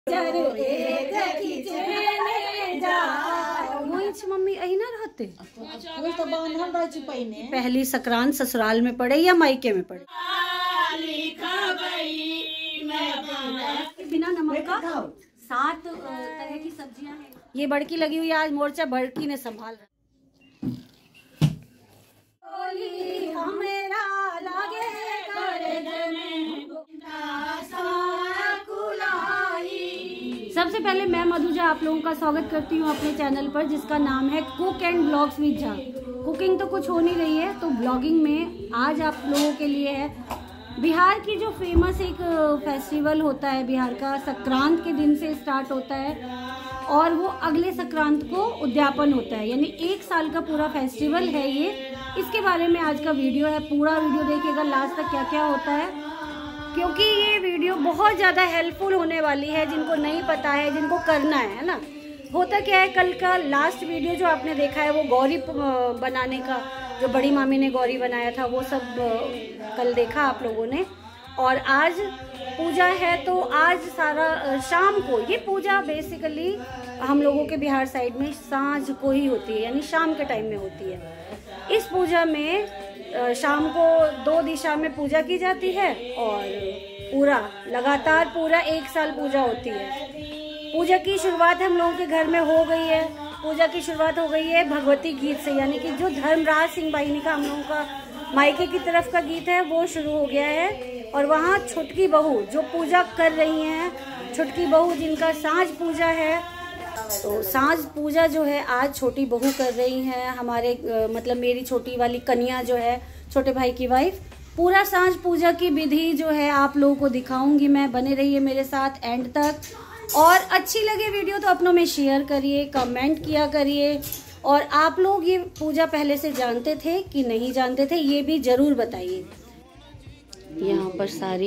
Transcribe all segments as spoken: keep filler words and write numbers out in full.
Mummy अही ना रहते तो पहली संक्रांत ससुराल में पड़े या मायके में पड़े, बिना नमक का सात तरह की सब्जियां हैं। ये बड़की लगी हुई है, आज मोर्चा बड़की ने संभाल रहा। सबसे पहले मैं मधुजा आप लोगों का स्वागत करती हूँ अपने चैनल पर, जिसका नाम है cook and blogs with Jha. Cooking तो कुछ हो नहीं रही है, तो ब्लॉगिंग में आज आप लोगों के लिए है बिहार की जो फेमस एक फेस्टिवल होता है बिहार का, संक्रांत के दिन से स्टार्ट होता है और वो अगले संक्रांत को उद्यापन होता है, यानी एक साल का पूरा फेस्टिवल है ये। इसके बारे में आज का वीडियो है, पूरा वीडियो देखिएगा लास्ट तक क्या क्या होता है, क्योंकि ये वीडियो बहुत ज़्यादा हेल्पफुल होने वाली है जिनको नहीं पता है, जिनको करना है, है ना। होता क्या है, कल का लास्ट वीडियो जो आपने देखा है वो गौरी बनाने का, जो बड़ी मामी ने गौरी बनाया था, वो सब कल देखा आप लोगों ने। और आज पूजा है, तो आज सारा शाम को ये पूजा बेसिकली हम लोगों के बिहार साइड में सांझ को ही होती है, यानी शाम के टाइम में होती है। इस पूजा में शाम को दो दिशा में पूजा की जाती है और पूरा लगातार पूरा एक साल पूजा होती है। पूजा की शुरुआत हम लोगों के घर में हो गई है। पूजा की शुरुआत हो गई है भगवती गीत से, यानी कि जो धर्मराज सिंह बाहिनी का हम लोगों का मायके की तरफ का गीत है वो शुरू हो गया है। और वहाँ छुटकी बहू जो पूजा कर रही हैं, छुटकी बहू जिनका सांझ पूजा है, तो सांझ पूजा जो है आज छोटी बहू कर रही हैं हमारे, मतलब मेरी छोटी वाली कन्या जो है, छोटे भाई की वाइफ। पूरा सांझ पूजा की विधि जो है आप लोगों को दिखाऊंगी मैं, बने रहिए मेरे साथ एंड तक। और अच्छी लगे वीडियो तो अपनों में शेयर करिए, कमेंट किया करिए। और आप लोग ये पूजा पहले से जानते थे कि नहीं जानते थे, ये भी जरूर बताइए। यहाँ पर सारी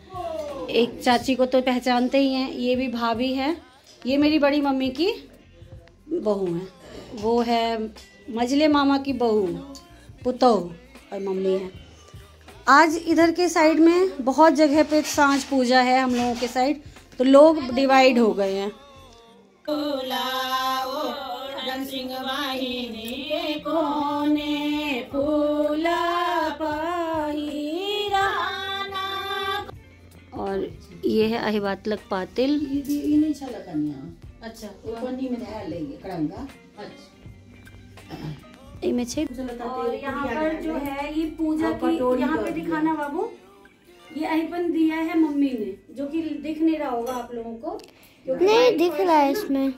एक चाची को तो पहचानते ही हैं, ये भी भाभी है, ये मेरी बड़ी मम्मी की बहू है, वो है मजले मामा की बहू, पुतोह और मम्मी है। आज इधर के साइड में बहुत जगह पे सांझ पूजा है हम लोगों के साइड, तो लोग डिवाइड हो गए हैं। और ये है अहिबातलक पातिल। अच्छा, और यहाँ पर जो है ये पूजा की, यहाँ पे दिखाना बाबू, ये अहिपन दिया है मम्मी ने, जो कि दिख नहीं रहा होगा आप लोगों को, नहीं दिख रहा है इसमें।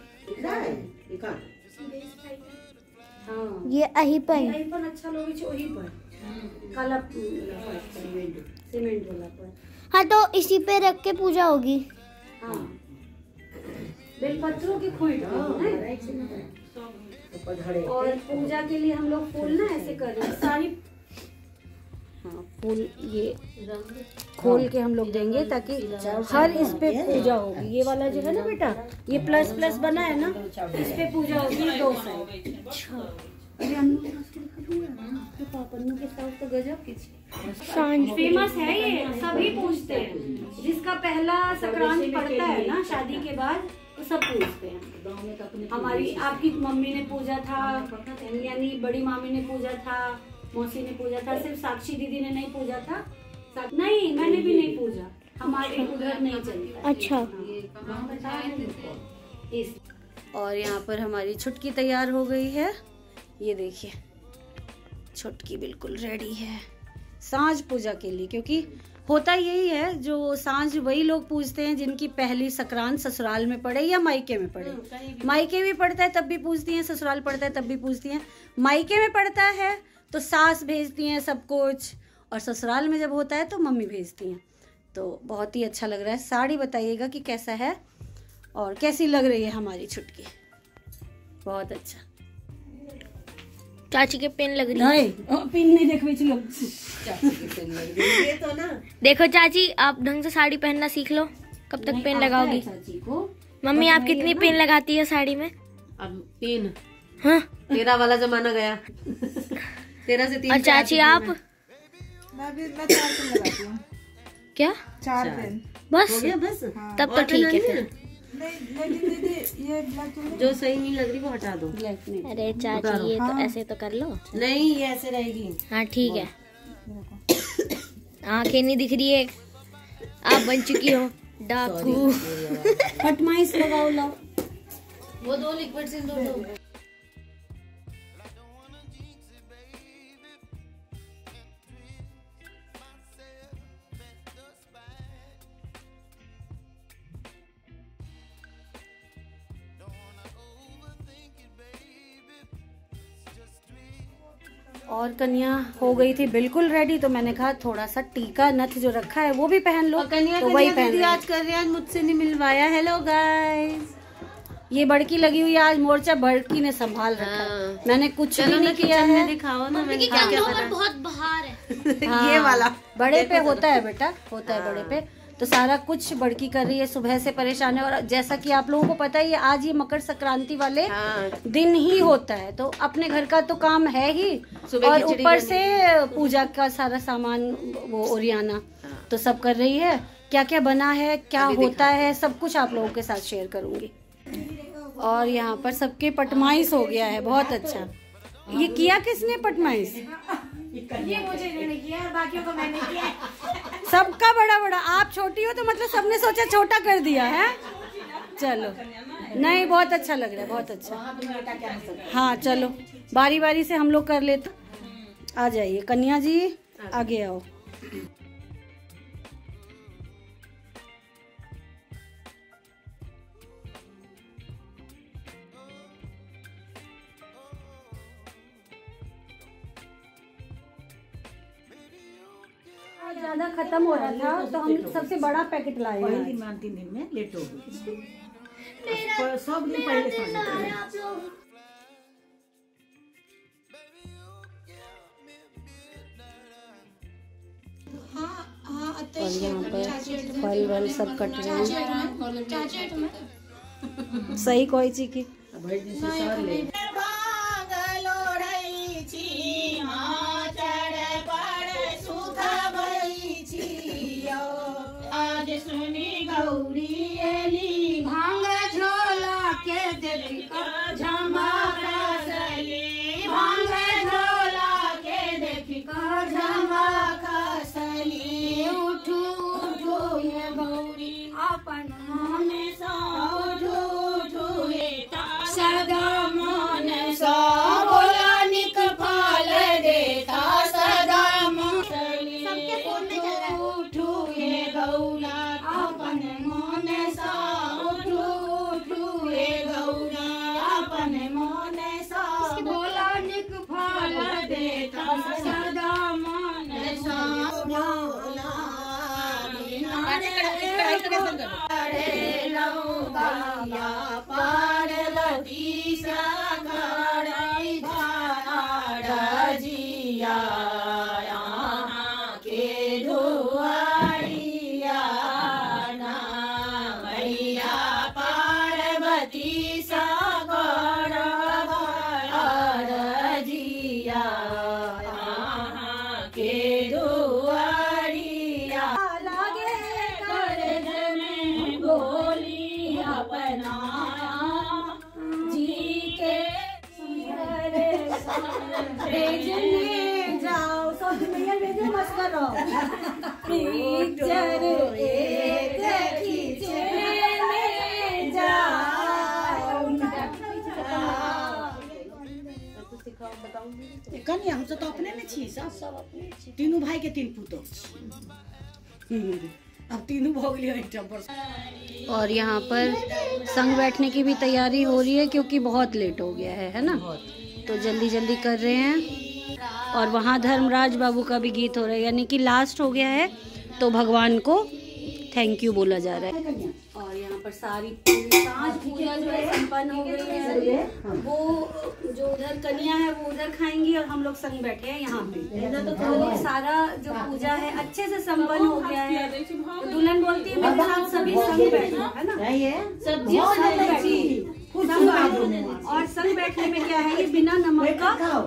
हाँ, ये अहिपन अहिपन अच्छा लोग वही पर काला सीमेंट वाला पर। हाँ, तो इसी पे रख के पूजा होगी। हाँ, बेलपत्रों की खोई और पूजा के लिए हम लोग फूल ना ऐसे कर रहे हैं सारी। हाँ, फूल ये खोल के हम लोग देंगे ताकि हर इस पे पूजा होगी। ये वाला जो है ना बेटा, ये प्लस प्लस बना है ना, इस पे पूजा होगी दो साइड। तो गजब की फेमस है ये, सभी पूछते हैं। जिसका पहला संक्रांत पड़ता है ना शादी के बाद, तो सब पूछते हैं। हमारी आपकी मम्मी ने पूजा था, यानी बड़ी मामी ने पूजा था, मौसी ने पूजा था, सिर्फ साक्षी दीदी ने नहीं पूजा था। नहीं, मैंने भी नहीं पूजा, हमारे उधर नहीं चलता। अच्छा। इस और यहाँ पर हमारी छुटकी तैयार हो गई है, ये देखिए छुटकी बिल्कुल रेडी है सांझ पूजा के लिए। क्योंकि होता यही है, जो सांझ वही लोग पूजते हैं जिनकी पहली संक्रांत ससुराल में पड़े या मायके में पड़े। मायके भी पड़ता है तब भी पूजती हैं, ससुराल पड़ता है तब भी पूजती हैं। मायके में पड़ता है तो सास भेजती हैं सब कुछ, और ससुराल में जब होता है तो मम्मी भेजती हैं। तो बहुत ही अच्छा लग रहा है। साड़ी बताइएगा कि कैसा है और कैसी लग रही है हमारी छुटकी। बहुत अच्छा। चाची के पेन लग रही है। पेन नहीं देख चलो, चाची के पेन लग रही है तो ना। देखो चाची, आप ढंग से साड़ी पहनना सीख लो, कब तक पेन लगाओगी? चाची को मम्मी आप कितनी पेन लगाती है साड़ी में? अब तीन। हाँ, तेरा वाला जमाना गया। तेरह से तीन। और चाची आप? मैं भी मैं चार पेन लगाती हूँ। क्या? चार पेन बस? हो गया बस? हाँ। तब तो ठीक है फिर। नहीं लेकिन दीदी ये ब्लैक जो सही नहीं लग रही वो हटा दो। ब्लैक नहीं। अरे चाची ये तो ऐसे तो कर लो। नहीं ये ऐसे रहेगी। हाँ ठीक है। आंखें नहीं दिख रही है, आप बन चुकी हो डाकू। फटमाइश लगाओ लाओ। वो दो लिक्विड सिंदूर दो। और कन्या हो गई थी बिल्कुल रेडी, तो मैंने कहा थोड़ा सा टीका नथ जो रखा है वो भी पहन लो। कन्या तो वही पहन दीदी आज कर रहे हैं, आज मुझसे नहीं मिलवाया। हेलो गाइस, ये बड़की लगी हुई है, आज मोर्चा बड़की ने संभाल रखा है। मैंने कुछ भी नहीं किया है। दिखाओ ना, मैंने बहुत बाहर है। हाँ, ये वाला बड़े पे होता है बेटा, होता है बड़े पे। तो सारा कुछ बड़की कर रही है, सुबह से परेशान है। और जैसा कि आप लोगों को पता ही है, आज ये मकर संक्रांति वाले हाँ। दिन ही होता है, तो अपने घर का तो काम है ही, और ऊपर से पूजा का सारा सामान वो ओरियाना तो सब कर रही है। क्या क्या बना है, क्या होता है, सब कुछ आप लोगों के साथ शेयर करूंगी। और यहाँ पर सबके पटमाइश हो गया है, बहुत अच्छा। ये किया किसने पटमाइश? ये मुझे इन्होंने किया और बाकियों को मैंने किया। सबका बड़ा बड़ा, आप छोटी हो तो मतलब सबने सोचा छोटा कर दिया है। चलो, नहीं बहुत अच्छा लग रहा है, बहुत अच्छा। हाँ चलो, बारी बारी से हम लोग कर लेते। आ जाइए कन्या जी, आगे आओ। ज्यादा खत्म हो रहा था तो हम सबसे बड़ा पैकेट लाए हैं। तीन दिन में लेट हो गई, सब दिन पहले और यहाँ पर फल वल सब कट रहे हैं। सही कोई चीज की भांग झोला के देवी झमकसली, भांग झोला के देखी झमकसली। उठू उठू ये गौरी अपन मन सा, उठू उठू ये सदा मन सा, बोला निक फल देता सदा मसली। उठू ये गौरा अपन मन सा, उठू उठू ये गौरा अपन मन सा, बोला निक फल देता सदा मन सा। भोला पार्वती सागराई धारा जिया के धुआरिया ना, मैया पार्वती सागर जिया के धुआरिया। लागे कर में बोली अपना जी के भेजने जाओ, सब भैया भेजो मत करो। पिक्चर एक खींचने जाओ। कन्या हम तो अपने में छी, सब सब अपने छी। तीनों भाई के तीन पुतो, अब तीनों भोग लियो एक पर। और यहाँ पर संग बैठने की भी तैयारी हो रही है, क्योंकि बहुत लेट हो गया है है ना, तो जल्दी जल्दी कर रहे हैं। और वहाँ धर्मराज बाबू का भी गीत हो रहा है, यानी कि लास्ट हो गया है, तो भगवान को थैंक यू बोला जा रहा है। और यहाँ पर सारी पांच पूजा जो है संपन्न हो गई है। वो जो उधर कन्या है वो उधर खाएंगी, और हम लोग संग बैठे हैं यहाँ पे। तो सारा जो पूजा है अच्छे से संपन्न हो गया है। तो दुल्हन बोलती है मेरे साथ सभी संग बैठे, है ना, सब्जी संग बैठी। और संग बैठने में क्या है, ये बिना नमक का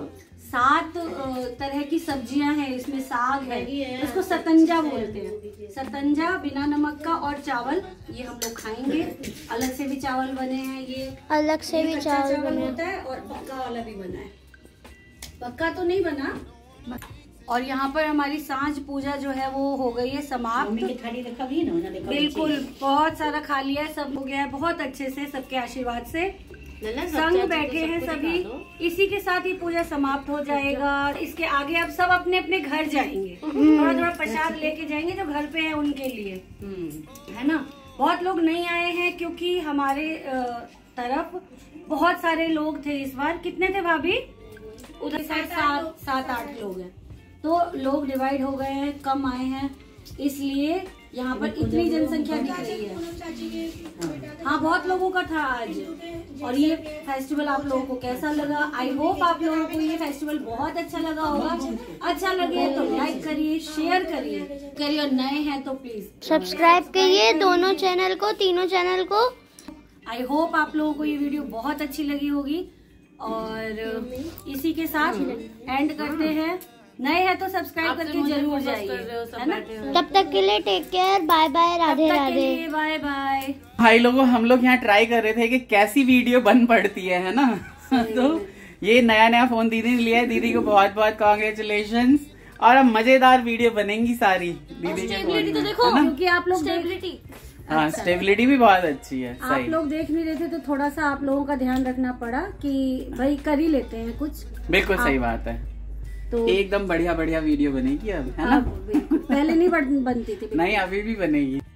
सात अ, तरह की सब्जियां हैं, इसमें साग है, इसको सतंजा बोलते हैं। सतंजा बिना नमक का और चावल, ये हम लोग खाएंगे। अलग से भी चावल बने हैं, ये अलग से ये भी कच्चा चावल चावल बने। होता है और पक्का वाला भी बना है। पक्का तो नहीं बना। और यहाँ पर हमारी सांझ पूजा जो है वो हो गई है समाप्त। मम्मी की थाली रखा भी ना, देखो बिल्कुल, बहुत सारा खा लिया है, सब हो गया है बहुत अच्छे से, सबके आशीर्वाद से संग बैठे हैं सभी। इसी के साथ ही पूजा समाप्त हो जाएगा। इसके आगे अब सब अपने अपने घर जाएंगे, थोड़ा थोड़ा प्रसाद लेके जाएंगे जो घर पे है उनके लिए, है ना। बहुत लोग नहीं आए हैं क्योंकि हमारे तरफ बहुत सारे लोग थे इस बार। कितने थे भाभी? उधर साइड सात सात आठ लोग हैं, तो लोग डिवाइड हो गए हैं, कम आए हैं, इसलिए यहाँ पर इतनी जनसंख्या दिख रही है। हाँ, बहुत लोगों का था आज। और ये फेस्टिवल आप लोगों को कैसा लगा? आई होप आप लोगों को ये फेस्टिवल बहुत अच्छा लगा होगा। अच्छा लगे तो लाइक करिए, शेयर करिए करिए और नए हैं तो प्लीज सब्सक्राइब करिए दोनों चैनल को, तीनों चैनल को। आई होप आप लोगों को ये वीडियो बहुत अच्छी लगी होगी। और इसी के साथ एंड करते हैं। नए हैं तो सब्सक्राइब करके जरूर जाइए, है ना। तब तक के लिए take care, bye bye, Radhe Radhe, bye bye. भाई लोगों, हम लोग यहाँ ट्राई कर रहे थे कि कैसी वीडियो बन पड़ती है है ना। तो ये नया नया फोन दीदी ने लिया है, दीदी को बहुत बहुत कॉन्ग्रेचुलेशन। और अब मजेदार वीडियो बनेंगी सारी दीदी के फोन में, तो देखो, है ना? क्योंकि आप लोग स्टेबिलिटी हाँ, स्टेबिलिटी भी बहुत अच्छी है। आप सही, लोग देख नहीं रहे थे तो थोड़ा सा आप लोगों का ध्यान रखना पड़ा कि भाई कर ही लेते हैं कुछ। बिल्कुल सही बात है। तो एकदम बढ़िया बढ़िया वीडियो बनेगी अब, है ना। अब बिल्कुल, पहले नहीं बन- बनती थी। नहीं, अभी भी बनेगी।